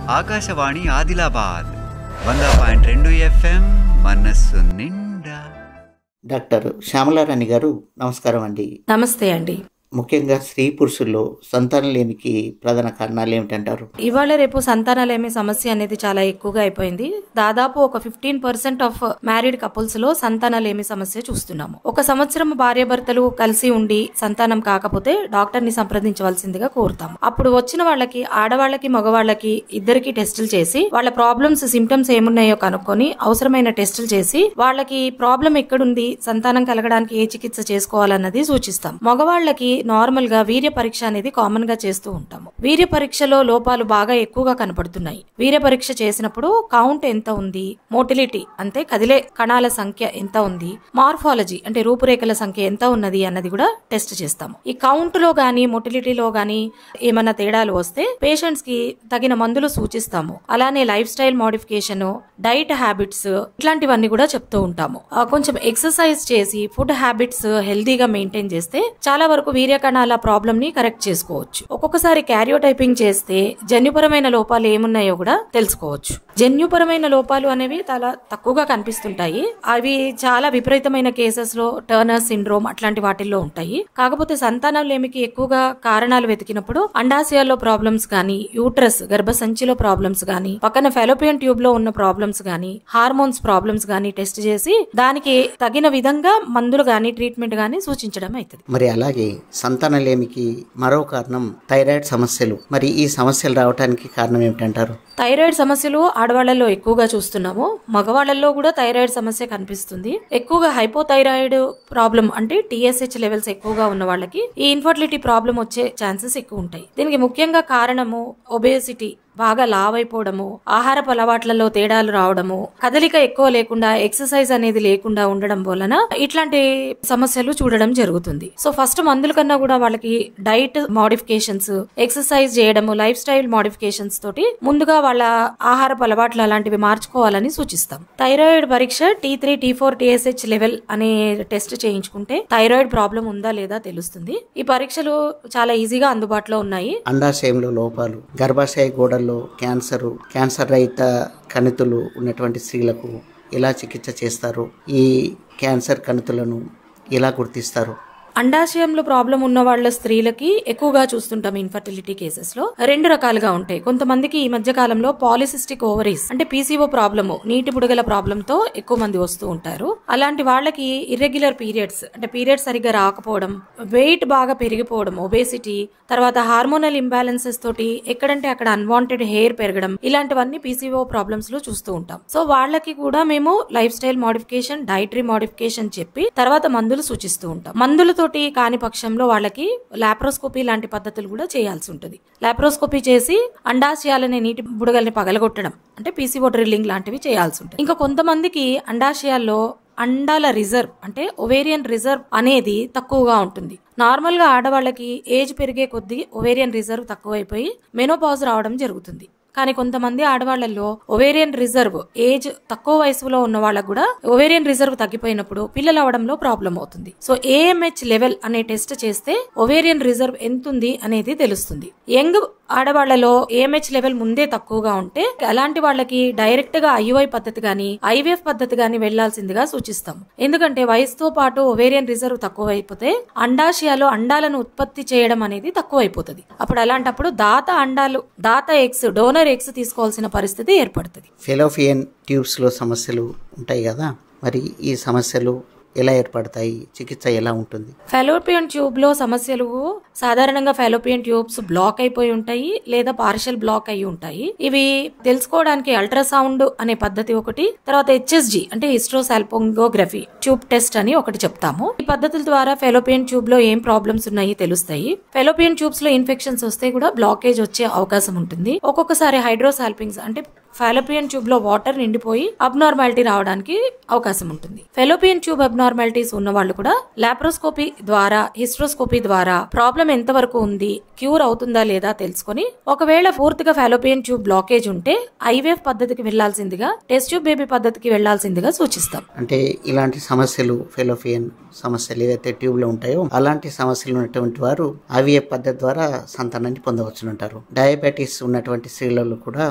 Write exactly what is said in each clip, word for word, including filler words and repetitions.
ఆకాశవాణి ఆదిలాబాద్ వంద పాయింట్ రెండు ఎఫ్ఎం మనస్సు నిండా. డాక్టర్ శ్యామలారాణి గారు నమస్కారం అండి. నమస్తే అండి. ముఖ్యంగా స్త్రీ పురుషుల్లో సంతానం లేమికి ప్రధాన కారణాలు ఏమిటంటారు? ఇవాళ రేపు సంతానలేమి సమస్య అనేది చాలా ఎక్కువగా అయిపోయింది. దాదాపు ఒక fifteen percent of married couples లో సంతానలేమి సమస్య చూస్తున్నాము. ఒక సంవత్సరం భార్యాభర్తలు కలిసి ఉండి సంతానం కాకపోతే డాక్టర్ ని సంప్రదించవలసిందిగా కోరుతాము. అప్పుడు వచ్చిన వాళ్ళకి, ఆడవాళ్ళకి మగవాళ్ళకి ఇద్దరికి టెస్టులు చేసి వాళ్ళ ప్రాబ్లమ్స్, సిమ్టమ్స్ ఏమున్నాయో కనుక్కొని అవసరమైన టెస్టులు చేసి వాళ్ళకి ప్రాబ్లం ఎక్కడుంది, సంతానం కలగడానికి ఏ చికిత్స చేసుకోవాలన్నది సూచిస్తాం. మగవాళ్ళకి నార్మల్ గా వీర్య పరీక్ష అనేది కామన్ గా చేస్తూ ఉంటాము. వీర్య పరీక్షలో లోపాలు బాగా ఎక్కువగా కనపడుతున్నాయి. వీర్య పరీక్ష చేసినప్పుడు కౌంట్ ఎంత ఉంది, మోటిలిటీ అంటే కదిలే కణాల సంఖ్య ఎంత ఉంది, మార్ఫాలజీ అంటే రూపురేఖల సంఖ్య ఎంత ఉన్నది అన్నది కూడా టెస్ట్ చేస్తాము. ఈ కౌంట్ లో గానీ మొటిలిటీలో గానీ ఏమన్నా తేడాలు వస్తే పేషెంట్స్ కి తగిన మందులు సూచిస్తాము. అలానే lifestyle modification, diet habits ఇట్లాంటివన్నీ కూడా చెప్తూ ఉంటాము. కొంచెం ఎక్సర్సైజ్ చేసి ఫుడ్ హ్యాబిట్స్ హెల్దీగా మెయింటైన్ చేస్తే చాలా వరకు వీర్య కణాల ప్రాబ్లం ని కరెక్ట్ చేసుకోవచ్చు. ఒక్కొక్కసారి క్యారియోటైపింగ్ చేస్తే జన్యుపరమైన లోపాలు ఏమున్నాయో కూడా తెలుసుకోవచ్చు. జన్యుపరమైన లోపాలు అనేవి చాలా తక్కువగా కనిపిస్తుంటాయి. అవి చాలా విపరీతమైన కేసెస్ లో టర్నర్ సిండ్రోమ్ అట్లాంటి వాటిల్లో ఉంటాయి. కాకపోతే సంతానం లేమికి ఎక్కువగా కారణాలు వెతికినప్పుడు అండాశయాల్లో ప్రాబ్లమ్స్ గానీ, యూట్రస్ గర్భసంచిలో ప్రాబ్లమ్స్ గానీ, పక్కన ఫెలోపియన్ ట్యూబ్ లో ఉన్న ప్రాబ్లమ్స్ గానీ, హార్మోన్స్ ప్రాబ్లమ్స్ గానీ టెస్ట్ చేసి దానికి తగిన విధంగా మందులు గానీ ట్రీట్మెంట్ గానీ సూచించడం అవుతుంది. మరి అలాగే సంతానలేమికి మరో కారణం థైరాయిడ్ సమస్యలు. మరి ఈ సమస్యలు రావడానికి కారణం ఏమిటంటారు? థైరాయిడ్ సమస్యలు ఆడవాళ్లలో ఎక్కువగా చూస్తున్నాము. మగవాళ్లలో కూడా థైరాయిడ్ సమస్య కనిపిస్తుంది. ఎక్కువగా హైపోథైరాయిడ్ ప్రాబ్లం అంటే టీఎస్హెచ్ లెవెల్స్ ఎక్కువగా ఉన్న వాళ్ళకి ఈ ఇన్ఫర్టిలిటీ ప్రాబ్లం వచ్చే ఛాన్సెస్ ఎక్కువ ఉంటాయి. దీనికి ముఖ్యంగా కారణము ఒబేసిటీ, బాగా లావ్ అయిపోవడము, ఆహారపు అలవాట్లలో తేడాలు రావడము, కదలిక ఎక్కువ లేకుండా, ఎక్సర్సైజ్ అనేది లేకుండా ఉండడం వలన ఇట్లాంటి సమస్యలు చూడడం జరుగుతుంది. సో ఫస్ట్ మందుల కన్నా కూడా వాళ్ళకి డైట్ మోడిఫికేషన్స్, ఎక్సర్సైజ్ చేయడము, లైఫ్ స్టైల్ మోడిఫికేషన్స్ తోటి ముందుగా వాళ్ళ ఆహారపు అలవాట్లు అలాంటివి మార్చుకోవాలని సూచిస్తాం. థైరాయిడ్ పరీక్ష T three T four TSH level అనే టెస్ట్ చేయించుకుంటే థైరాయిడ్ ప్రాబ్లం ఉందా లేదా తెలుస్తుంది. ఈ పరీక్షలు చాలా ఈజీగా అందుబాటులో ఉన్నాయి. అండాశయంలో లోపాలు, గర్భాశయ గోడలు క్యాన్సర్, క్యాన్సర్ రహిత కణితులు ఉన్నటువంటి స్త్రీలకు ఎలా చికిత్స చేస్తారు? ఈ క్యాన్సర్ కణితులను ఎలా గుర్తిస్తారు? అండాశయంలో ప్రాబ్లం ఉన్న వాళ్ళ స్త్రీలకి ఎక్కువగా చూస్తుంటాం. ఇన్ఫర్టిలిటీ కేసెస్ లో రెండు రకాలుగా ఉంటాయి. కొంతమందికి ఈ మధ్య కాలంలో పాలిసిస్టిక్ ఓవరీస్ అంటే పీసీఓ ప్రాబ్లము, నీటి బుడగల ప్రాబ్లం తో ఎక్కువ మంది వస్తూ ఉంటారు. అలాంటి వాళ్ళకి ఇర్రెగ్యులర్ పీరియడ్స్ అంటే పీరియడ్స్ సరిగ్గా రాకపోవడం, వెయిట్ బాగా పెరిగిపోవడం, ఒబేసిటీ, తర్వాత హార్మోనల్ ఇంబ్యాలెన్సెస్ తోటి ఎక్కడంటే అక్కడ అన్వాంటెడ్ హెయిర్ పెరగడం, ఇలాంటివన్నీ పీసీఓ ప్రాబ్లమ్స్ లో చూస్తూ ఉంటాం. సో వాళ్ళకి కూడా మేము lifestyle modification, dietary modification చెప్పి తర్వాత మందులు సూచిస్తూ ఉంటాం. మందులతో కాని పక్షంలో వాళ్ళకి లాప్రోస్కోపీ లాంటి పద్ధతులు కూడా చేయాల్సి ఉంటుంది. లాప్రోస్కోపీ చేసి అండాశయాలని, నీటి బుడగల్ని పగలగొట్టడం అంటే పీసీఓ డ్రిల్లింగ్ లాంటివి చేయాల్సి ఉంటుంది. ఇంకా కొంతమందికి అండాశయాల్లో అండాల రిజర్వ్ అంటే ఒవేరియన్ రిజర్వ్ అనేది తక్కువగా ఉంటుంది. నార్మల్ గా ఆడవాళ్ళకి ఏజ్ పెరిగే కొద్దీ ఒవేరియన్ రిజర్వ్ తక్కువైపోయి మెనోపాజ్ రావడం జరుగుతుంది. కానీ కొంతమంది ఆడవాళ్లలో ఒవేరియన్ రిజర్వ్ ఏజ్ తక్కువ వయసులో ఉన్న వాళ్ళకు కూడా ఒవేరియన్ రిజర్వ్ తగ్గిపోయినప్పుడు పిల్లలు అవడంలో ప్రాబ్లం అవుతుంది. సో ఏఎంహెచ్ లెవెల్ అనే టెస్ట్ చేస్తే ఒవేరియన్ రిజర్వ్ ఎంతుంది అనేది తెలుస్తుంది. యంగ్ ఆడవాళ్లలో ఏఎంహెచ్ లెవెల్ ముందే తక్కువగా ఉంటే అలాంటి వాళ్ళకి డైరెక్ట్ గా ఐయుఐ పద్ధతి గాని, ఐవీఎఫ్ పద్ధతి గాని వెళ్లాల్సిందిగా సూచిస్తాం. ఎందుకంటే వయసుతో పాటు ఒవేరియన్ రిజర్వ్ తక్కువైపోతే అండాశయాలు అండాలను ఉత్పత్తి చేయడం అనేది తక్కువైపోతుంది. అప్పుడు అలాంటప్పుడు దాత అండాలు, దాత ఎగ్స్, డోనర్ ఎగ్స్ తీసుకోవాల్సిన పరిస్థితి ఏర్పడుతుంది. ఫెలోపియన్ ట్యూబ్స్ లో సమస్యలు ఉంటాయి కదా, మరి ఈ సమస్యలు ఎలా ఏర్పడతాయి? చికిత్స ఎలా ఉంటుంది? ఫెలోపియన్ ట్యూబ్ లో సమస్యలు సాధారణంగా ఫెలోపియన్ ట్యూబ్స్ బ్లాక్ అయిపోయి ఉంటాయి లేదా పార్షియల్ బ్లాక్ అయి ఉంటాయి. ఇవి తెలుసుకోవడానికి అల్ట్రాసౌండ్ అనే పద్ధతి ఒకటి, తర్వాత హెచ్ఎస్జి అంటే హిస్ట్రోసాల్పింగోగ్రఫీ ట్యూబ్ టెస్ట్ అని ఒకటి చెప్తాము. ఈ పద్ధతుల ద్వారా ఫెలోపియన్ ట్యూబ్ లో ఏం ప్రాబ్లమ్స్ ఉన్నాయి తెలుస్తాయి. ఫెలోపియన్ ట్యూబ్స్ లో ఇన్ఫెక్షన్స్ వస్తే కూడా బ్లాకేజ్ వచ్చే అవకాశం ఉంటుంది. ఒక్కొక్కసారి హైడ్రోసాల్పింగ్స్ అంటే ఫెలోపియన్ ట్యూబ్ లో వాటర్ నిండిపోయి అబ్నార్మాలిటీ రావడానికి అవకాశం ఉంటుంది. ఫెలోపియన్ ట్యూబ్ అబ్నార్మాలిటీస్ ఉన్న వాళ్ళు కూడా లాప్రోస్కోపీ ద్వారా, హిస్ట్రోస్కోపీ ద్వారా ప్రాబ్లం ఎంత వరకు ఉంది, క్యూర్ అవుతుందా లేదా తెలుసుకొని, ఒకవేళ పూర్తిగా ఫెలోపియన్ ట్యూబ్ బ్లాకేజ్ ఉంటే ఐవీఎఫ్ పద్ధతికి వెళ్లాల్సిందిగా, టెస్ట్ ట్యూబ్ బేబీ పద్ధతికి వెళ్లాల్సిందిగా సూచిస్తాం. అంటే ఇలాంటి సమస్యలు, ఫెలోపియన్ సమస్యలు ఏదైతే ట్యూబ్ లో ఉంటాయో అలాంటి సమస్యలు ఉన్నటువంటి వారు ఐవీఎఫ్ పద్ధతి ద్వారా సంతానాన్ని పొందవచ్చు అంటారు. డయాబెటీస్ ఉన్నటువంటి స్త్రీలలో కూడా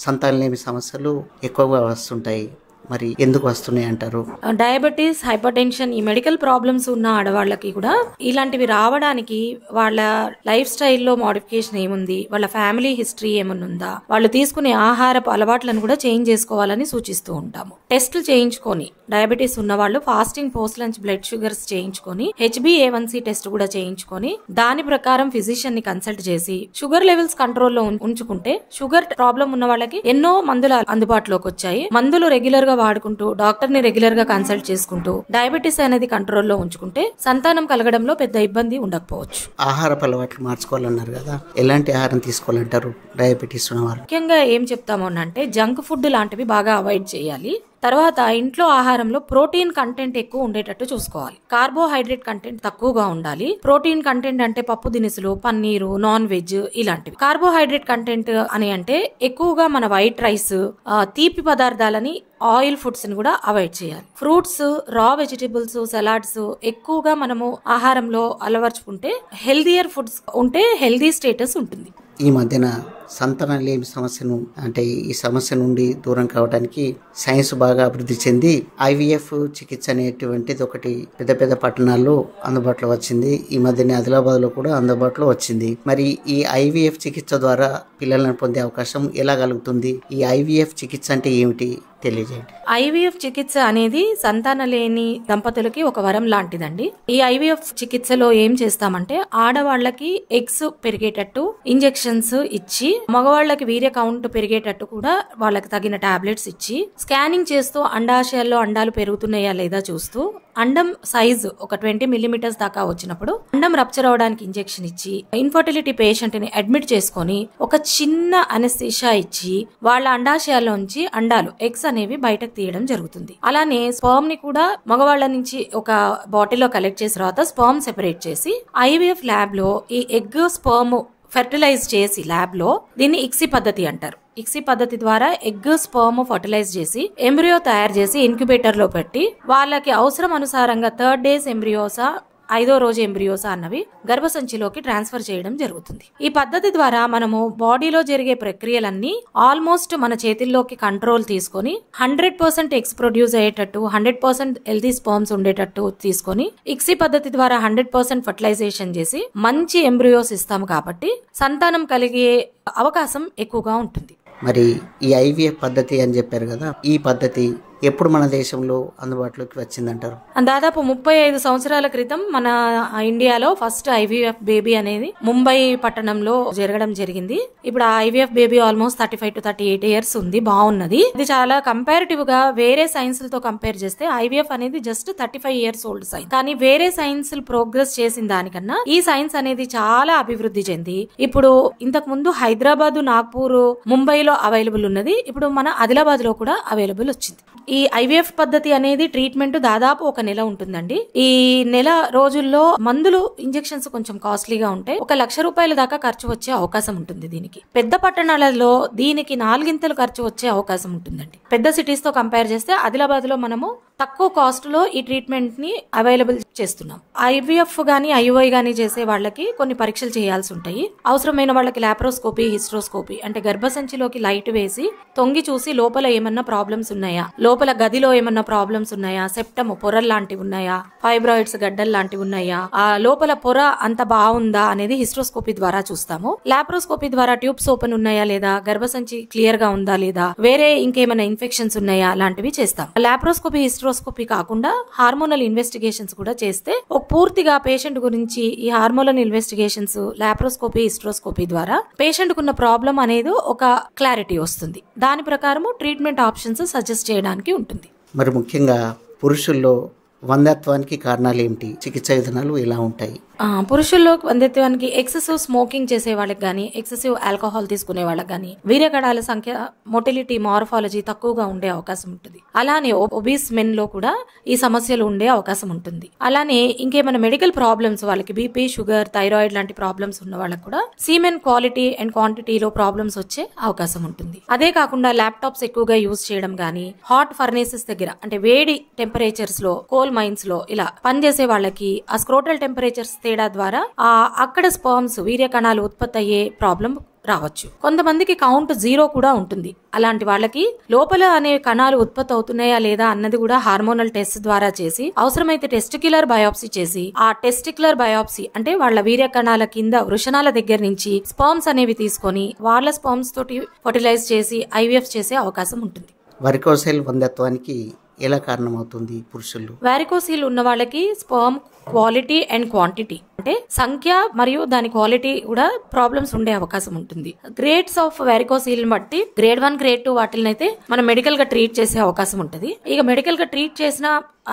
సంతానలేమి సమస్యలు ఎక్కువగా వస్తుంటాయి. మరి ఎందుకు వస్తున్నాయి అంటారు? డయాబెటీస్, హైపర్ టెన్షన్, ఈ మెడికల్ ప్రాబ్లమ్స్ ఉన్న ఆడవాళ్ళకి కూడా ఇలాంటివి రావడానికి వాళ్ళ లైఫ్ స్టైల్లో మోడిఫికేషన్ ఏముంది, వాళ్ళ ఫ్యామిలీ హిస్టరీ ఏమన్నా ఉందా, వాళ్ళు తీసుకునే ఆహారపు అలవాట్లను కూడా చేంజ్ చేసుకోవాలని సూచిస్తూ ఉంటాము. టెస్టులు చేయించుకొని, డయాబెటీస్ ఉన్న వాళ్ళు fasting, post lunch blood sugars చేయించుకొని, HB A one C test కూడా చేయించుకొని, దాని ప్రకారం ఫిజిషియన్ ని కన్సల్ట్ చేసి షుగర్ లెవెల్స్ కంట్రోల్లో ఉంచుకుంటే, షుగర్ ప్రాబ్లం ఉన్న వాళ్ళకి ఎన్నో మందులు అందుబాటులోకి వచ్చాయి. మందులు రెగ్యులర్ గా వాడుకుంటూ, డాక్టర్ ని రెగ్యులర్ గా కన్సల్ట్ చేసుకుంటూ డయాబెటీస్ అనేది కంట్రోల్లో ఉంచుకుంటే సంతానం కలగడంలో పెద్ద ఇబ్బంది ఉండకపోవచ్చు. ఆహారపు అలవాట్లు మార్చుకోవాలన్నారు కదా, ఎలాంటి ఆహారం తీసుకోవాలంటారు డయాబెటీస్ ఉన్నవారు? ముఖ్యంగా ఏం చెప్తాము అంటే జంక్ ఫుడ్ లాంటివి బాగా అవాయిడ్ చేయాలి. తర్వాత ఇంట్లో ఆహారంలో ప్రోటీన్ కంటెంట్ ఎక్కువ ఉండేటట్టు చూసుకోవాలి. కార్బోహైడ్రేట్ కంటెంట్ తక్కువగా ఉండాలి. ప్రోటీన్ కంటెంట్ అంటే పప్పు దినుసులు, పన్నీరు, నాన్ వెజ్ ఇలాంటివి. కార్బోహైడ్రేట్ కంటెంట్ అని అంటే ఎక్కువగా మన వైట్ రైస్, తీపి పదార్థాలని, ఆయిల్ ఫుడ్స్ ని కూడా అవాయిడ్ చేయాలి. ఫ్రూట్స్, రా వెజిటబుల్స్, సలాడ్స్ ఎక్కువగా మనము ఆహారంలో అలవర్చుకుంటే హెల్దియర్ ఫుడ్స్ ఉంటే హెల్దీ స్టేటస్ ఉంటుంది. ఈ మధ్యన సంతానలేమి సమస్యను అంటే ఈ సమస్య నుండి దూరం కావడానికి సైన్స్ బాగా అభివృద్ధి చెంది ఐవీఎఫ్ చికిత్స అనేటువంటిది ఒకటి పెద్ద పెద్ద పట్టణాల్లో అందుబాటులో వచ్చింది. ఈ మధ్యనే ఆదిలాబాద్ లో కూడా అందుబాటులో వచ్చింది. మరి ఈ ఐవీఎఫ్ చికిత్స ద్వారా పిల్లలను పొందే అవకాశం ఎలా కలుగుతుంది? ఈ ఐవీఎఫ్ చికిత్స అంటే ఏమిటి తెలియజేయండి. ఐవీఎఫ్ చికిత్స అనేది సంతాన లేని దంపతులకి ఒక వరం లాంటిదండి. ఈ ఐవీఎఫ్ చికిత్సలో ఏం చేస్తామంటే ఆడవాళ్లకి ఎగ్స్ పెరిగేటట్టు ఇంజెక్షన్స్ ఇచ్చి, మగవాళ్లకి వీర్య కౌంట్ పెరిగేటట్టు కూడా వాళ్ళకి తగిన టాబ్లెట్స్ ఇచ్చి, స్కానింగ్ చేస్తూ అండాశయాల్లో అండాలు పెరుగుతున్నాయా లేదా చూస్తూ, అండం సైజు ఒక ట్వంటీ మిల్లీమీటర్స్ దాకా వచ్చినప్పుడు అండం రప్చర్ అవడానికి ఇంజెక్షన్ ఇచ్చి, ఇన్ఫర్టిలిటీ పేషెంట్ ని అడ్మిట్ చేసుకుని ఒక చిన్న అనెస్థీషియా ఇచ్చి వాళ్ళ అండాశయాల్లోంచి అండాలు ఎగ్స్ అనేవి బయటకు తీయడం జరుగుతుంది. అలానే స్పర్మ్ ని కూడా మగవాళ్ల నుంచి ఒక బాటిల్లో కలెక్ట్ చేసిన తర్వాత స్పర్మ్ సెపరేట్ చేసి ఐవీఎఫ్ ల్యాబ్ లో ఈ ఎగ్ స్పర్మ్ ఫెర్టిలైజ్ చేసి ల్యాబ్ లో దీన్ని ఇక్సీ పద్ధతి అంటారు. ఇక్సీ పద్ధతి ద్వారా ఎగ్ స్పర్మ్ ఫర్టిలైజ్ చేసి ఎంబ్రియో తయారు చేసి ఇంక్యుబేటర్ లో పెట్టి వాళ్ళకి అవసరం అనుసారంగా థర్డ్ డేస్ ఎంబ్రియోసా, ఐదో రోజు ఎంబ్రియోసా అన్నవి గర్భసంచిలోకి ట్రాన్స్ఫర్ చేయడం జరుగుతుంది. ఈ పద్ధతి ద్వారా మనము బాడీలో జరిగే ప్రక్రియలన్నీ ఆల్మోస్ట్ మన చేతిల్లోకి కంట్రోల్ తీసుకొని హండ్రెడ్ పర్సెంట్ ఎగ్స్ ప్రొడ్యూస్ అయ్యేటట్టు, హండ్రెడ్ పర్సెంట్ హెల్తీ స్పర్మ్స్ ఉండేటట్టు తీసుకొని ఇక్సీ పద్ధతి ద్వారా హండ్రెడ్ పర్సెంట్ ఫర్టిలైజేషన్ చేసి మంచి ఎంబ్రియోస్ ఇస్తాము కాబట్టి సంతానం కలిగే అవకాశం ఎక్కువగా ఉంటుంది. మరి ఈ ఐవీఎఫ్ పద్ధతి అని చెప్పారు కదా, ఈ పద్ధతి ఎప్పుడు మన దేశంలో అందుబాటులోకి వచ్చిందంటారు? దాదాపు ముప్పై ఐదు సంవత్సరాల క్రితం మన ఇండియాలో ఫస్ట్ ఐవీఎఫ్ బేబీ అనేది ముంబై పట్టణంలో జరగడం జరిగింది. ఇప్పుడు ఆ IVF baby almost thirty five to thirty eight years ఉంది, బాగున్నది. ఇది చాలా కంపారిటివ్ గా వేరే సైన్స్ తో కంపేర్ చేస్తే ఐవీఎఫ్ అనేది just thirty five years old science. కానీ వేరే సైన్స్ ప్రోగ్రెస్ చేసిన దానికన్నా ఈ సైన్స్ అనేది చాలా అభివృద్ధి చెంది ఇప్పుడు ఇంతకు ముందు హైదరాబాద్, నాగ్పూర్, ముంబైలో అవైలబుల్ ఉన్నది. ఇప్పుడు మన ఆదిలాబాద్ లో కూడా అవైలబుల్ వచ్చింది. ఈ ఐవీఎఫ్ పద్ధతి అనేది ట్రీట్మెంట్ దాదాపు ఒక నెల ఉంటుందండి. ఈ నెల రోజుల్లో మందులు, ఇంజెక్షన్స్ కొంచెం కాస్ట్లీగా ఉంటాయి. ఒక లక్ష రూపాయల దాకా ఖర్చు వచ్చే అవకాశం ఉంటుంది దీనికి. పెద్ద పట్టణాలలో దీనికి నాలుగింతలు ఖర్చు వచ్చే అవకాశం ఉంటుందండి. పెద్ద సిటీస్ తో కంపేర్ చేస్తే ఆదిలాబాద్ లో మనము తక్కువ కాస్ట్ లో ఈ ట్రీట్మెంట్ ని అవైలబుల్ చేస్తున్నాం. ఐవీఎఫ్ గానీ ఐయుఐ గానీ చేసే వాళ్ళకి కొన్ని పరీక్షలు చేయాల్సి ఉంటాయి. అవసరమైన వాళ్ళకి లాప్రోస్కోపీ, హిస్ట్రోస్కోపీ అంటే గర్భసంచిలోకి లైట్ వేసి తొంగి చూసి లోపల ఏమన్నా ప్రాబ్లమ్స్ ఉన్నాయా, లోపల గదిలో ఏమన్నా ప్రాబ్లమ్స్ ఉన్నాయా, సెప్టమ్ పొరల్ లాంటివి ఉన్నాయా, ఫైబ్రాయిడ్స్ గడ్డలు లాంటివి ఉన్నాయా, ఆ లోపల పొర అంత బాగుందా అనేది హిస్ట్రోస్కోపీ ద్వారా చూస్తాము. లాప్రోస్కోపీ ద్వారా ట్యూబ్స్ ఓపెన్ ఉన్నాయా లేదా, గర్భసంచి క్లియర్ గా ఉందా లేదా, వేరే ఇంకేమైనా ఇన్ఫెక్షన్స్ ఉన్నాయా లాంటివి చేస్తాం. లాప్రోస్కోపీ, హిస్ట్రోస్కోపీ కాకుండా హార్మోనల్ ఇన్వెస్టిగేషన్స్ కూడా చేస్తే ఒక పూర్తిగా పేషెంట్ గురించి ఈ హార్మోనల్ ఇన్వెస్టిగేషన్స్, లాప్రోస్కోపీ, హిస్ట్రోస్కోపీ ద్వారా పేషెంట్ కున్న ప్రాబ్లం అనేది ఒక క్లారిటీ వస్తుంది. దాని ప్రకారము ట్రీట్మెంట్ ఆప్షన్స్ సజెస్ట్ చేయడానికి ఉంటుంది. మరి ముఖ్యంగా పురుషుల్లో వంధ్యత్వానికి కారణాలు ఏమిటి? చికిత్స విధానాలు ఎలా ఉంటాయి? పురుషుల్లో వంధ్యత్వానికి ఎక్సెసివ్ స్మోకింగ్ చేసే వాళ్ళకి గానీ, ఎక్సెసివ్ ఆల్కహాల్ తీసుకునే వాళ్ళకి గానీ వీర్యకణాల సంఖ్య, మొటిలిటీ, మార్ఫాలజీ తక్కువగా ఉండే అవకాశం ఉంటుంది. అలానే ఒబీస్ మెన్ లో కూడా ఈ సమస్యలు ఉండే అవకాశం ఉంటుంది. అలానే ఇంకేమైనా మెడికల్ ప్రాబ్లమ్స్, వాళ్ళకి బీపీ, షుగర్, థైరాయిడ్ లాంటి ప్రాబ్లమ్స్ ఉన్న వాళ్ళకి కూడా సీమెన్ క్వాలిటీ అండ్ క్వాంటిటీలో ప్రాబ్లమ్స్ వచ్చే అవకాశం ఉంటుంది. అదే కాకుండా ల్యాప్టాప్స్ ఎక్కువగా యూజ్ చేయడం గానీ, హాట్ ఫర్నేసెస్ దగ్గర అంటే వేడి టెంపరేచర్స్ లో కోల్ స్మాల్ మైన్స్ లో ఇలా పనిచేసే వాళ్ళకి ఆ స్క్రోటల్ టెంపరేచర్స్ తేడా ద్వారా ఆ అక్కడ స్పర్మ్స్ వీర్య కణాలు ఉత్పత్తి అయ్యే ప్రాబ్లం రావచ్చు. కొంతమందికి కౌంట్ జీరో కూడా ఉంటుంది. అలాంటి వాళ్ళకి లోపల అనే కణాలు ఉత్పత్తి అవుతున్నాయా లేదా అన్నది కూడా హార్మోనల్ టెస్ట్ ద్వారా చేసి అవసరమైతే టెస్టిక్యులర్ బయాప్సీ చేసి ఆ టెస్టిక్యులర్ బయాప్సీ అంటే వాళ్ళ వీర్య కణాల కింద వృషణాల దగ్గర నుంచి స్పర్మ్స్ అనేవి తీసుకొని వాళ్ళ స్పర్మ్స్ తోటి ఫర్టిలైజ్ చేసి ఐవీఎఫ్ చేసే అవకాశం ఉంటుంది. వారికోసెల్ వంధ్యత్వానికి ఎలా కారణమవుతుంది పురుషులు? వారికోసీల్ ఉన్న వాళ్ళకి స్పర్మ్ క్వాలిటీ అండ్ క్వాంటిటీ అంటే సంఖ్య మరియు దాని క్వాలిటీ కూడా ప్రాబ్లమ్స్ ఉండే అవకాశం ఉంటుంది. గ్రేడ్స్ ఆఫ్ వారికోసీల్ బట్టి గ్రేడ్ వన్ గ్రేడ్ టూ వాటిని అయితే మనం మెడికల్ గా ట్రీట్ చేసే అవకాశం ఉంటుంది. ఇక మెడికల్ గా ట్రీట్ చేసిన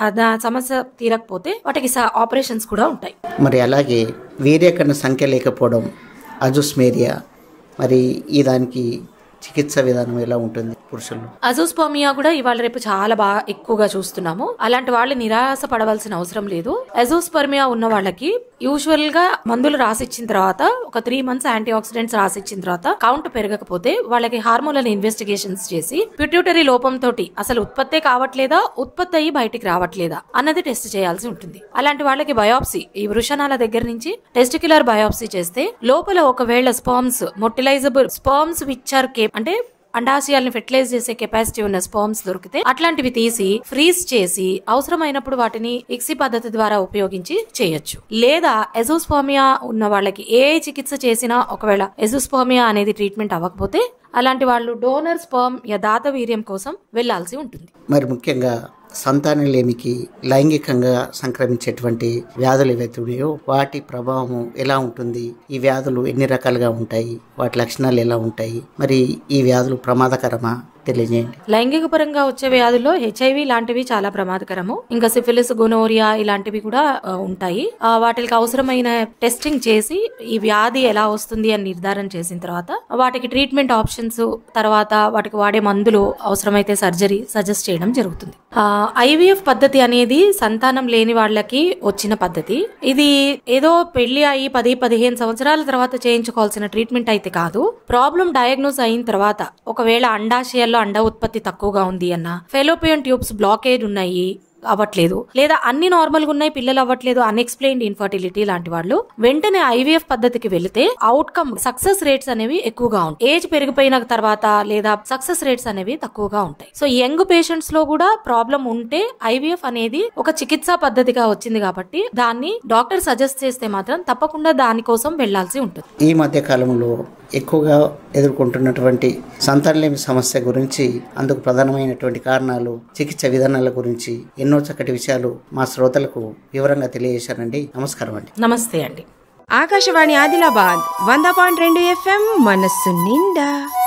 సమస్య తీరకపోతే వాటికి ఆపరేషన్స్ కూడా ఉంటాయి. మరి అలాగే వీర్యకణ సంఖ్య లేకపోవడం అజుస్మేరియా, మరి ఈ దానికి చికిత్స విధానం ఎలా ఉంటుంది పురుషులు? అజోస్పర్మియా కూడా ఇవాళ రేపు చాలా బాగా ఎక్కువగా చూస్తున్నాము. అలాంటి వాళ్ళు నిరాశ పడవలసిన అవసరం లేదు. అజోస్పర్మియా ఉన్న వాళ్ళకి యూజువల్ గా మందులు రాసిచ్చిన తర్వాత ఒక త్రీ మంత్స్ యాంటీ ఆక్సిడెంట్స్ రాసిచ్చిన తర్వాత కౌంట్ పెరగకపోతే వాళ్ళకి హార్మోనల్ ఇన్వెస్టిగేషన్స్ చేసి పిట్యూటరీ లోపం తోటి అసలు ఉత్పత్తే కావట్లేదా, ఉత్పత్తి అయ్యి బయటికి రావట్లేదా అన్నది టెస్ట్ చేయాల్సి ఉంటుంది. అలాంటి వాళ్ళకి బయాప్సీ ఈ వృషణాల దగ్గర నుంచి టెస్టిక్యులర్ బయాప్సీ చేస్తే లోపల ఒకవేళ sperms motilizable sperms which are cape అంటే అండాశయాలను ఫెర్టిలైజ్ చేసే కెపాసిటీ ఉన్న స్పర్మ్స్ దొరికితే అట్లాంటివి తీసి ఫ్రీజ్ చేసి అవసరమైనప్పుడు వాటిని ఇక్సీ పద్ధతి ద్వారా ఉపయోగించి చేయొచ్చు. లేదా ఎజోస్పర్మియా ఉన్న వాళ్ళకి ఏ చికిత్స చేసినా ఒకవేళ ఎజోస్పర్మియా అనేది ట్రీట్మెంట్ అవ్వకపోతే అలాంటి వాళ్ళు డోనర్ స్పర్మ్ యదాత వీర్యం కోసం వెళ్లాల్సి ఉంటుంది. మరి ముఖ్యంగా సంతానలేమికి లైంగికంగా సంక్రమించేటువంటి వ్యాధులు ఏవైతే ఉన్నాయో వాటి ప్రభావం ఎలా ఉంటుంది? ఈ వ్యాధులు ఎన్ని రకాలుగా ఉంటాయి? వాటి లక్షణాలు ఎలా ఉంటాయి? మరి ఈ వ్యాధులు ప్రమాదకరమా? తెలియజేయండి. లైంగిక పరంగా వచ్చే వ్యాధుల్లో హెచ్ఐవి లాంటివి చాలా ప్రమాదకరము. ఇంకా సిఫిలిస్, గొనోరియా ఇలాంటివి కూడా ఉంటాయి. వాటికి అవసరమైన టెస్టింగ్ చేసి ఈ వ్యాధి ఎలా వస్తుంది అని నిర్ధారణ చేసిన తర్వాత వాటికి ట్రీట్మెంట్ ఆప్షన్స్ తర్వాత వాటికి వాడే మందులు అవసరమైతే సర్జరీ సజెస్ట్ చేయడం జరుగుతుంది. ఐవీఎఫ్ పద్ధతి అనేది సంతానం లేని వాళ్ళకి వచ్చిన పద్ధతి. ఇది ఏదో పెళ్లి అయ్యి పది పదిహేను సంవత్సరాల తర్వాత చేయించుకోవాల్సిన ట్రీట్మెంట్ అయితే కాదు. ప్రాబ్లం డయాగ్నోస్ అయిన తర్వాత ఒకవేళ అండాశయాల్లో అండ ఉత్పత్తి తక్కువగా ఉంది అన్న, ఫెలోపియన్ ట్యూబ్స్ బ్లాకేజ్ ఉన్నాయి అవ్వట్లేదు, లేదా అన్ని నార్మల్ గా ఉన్నాయి పిల్లలు అవ్వట్లేదు, అన్ఎక్స్ప్లెయిన్డ్ ఇన్ఫర్టిలిటీ లాంటి వాళ్ళు వెంటనే ఐవీఎఫ్ పద్ధతికి వెళితే అవుట్కమ్ సక్సెస్ రేట్స్ అనేవి ఎక్కువగా ఉంటాయి. ఏజ్ పెరిగిపోయిన తర్వాత లేదా సక్సెస్ రేట్స్ అనేవి తక్కువగా ఉంటాయి. సో యంగ్ పేషెంట్స్ లో కూడా ప్రాబ్లం ఉంటే ఐవీఎఫ్ అనేది ఒక చికిత్సా పద్ధతిగా వచ్చింది కాబట్టి దాన్ని డాక్టర్ సజెస్ట్ చేస్తే మాత్రం తప్పకుండా దానికోసం వెళ్లాల్సి ఉంటుంది. ఈ మధ్య కాలంలో ఎక్కువగా ఎదుర్కొంటున్నటువంటి సంతానలేమి సమస్య గురించి, అందుకు ప్రధానమైనటువంటి కారణాలు, చికిత్స విధానాల గురించి ఎన్నో చక్కటి విషయాలు మా శ్రోతలకు వివరంగా తెలియజేశారండి. నమస్కారం అండి. నమస్తే అండి. ఆకాశవాణి ఆదిలాబాద్ వంద పాయింట్ రెండు ఎఫ్ఎం మనస్సు నిండా.